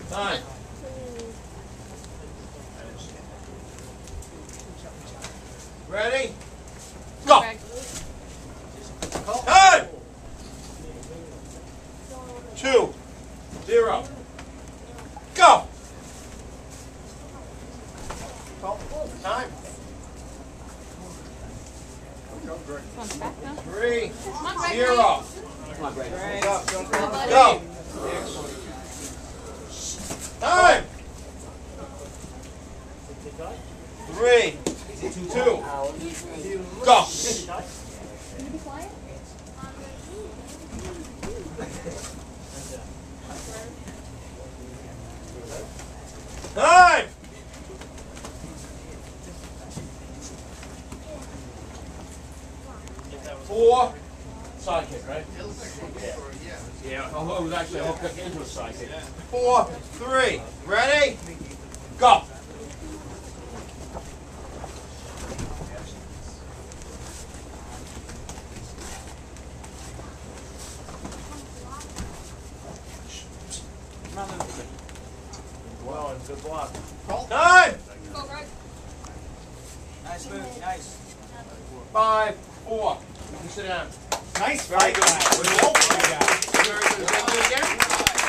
Time. Ready? Go. Time. 2, 0. Go. Time. 3, 0. Go. Time. 3, 2. Go. Time. 4. Side kick, right? Yeah. Oh, it was actually a hook kick into a side kick. 4, 3. Ready? Go. Well, and good block. Time. Nice move, nice. 5, 4. You can sit down. Nice Very fight. good. Very good. Is that good again?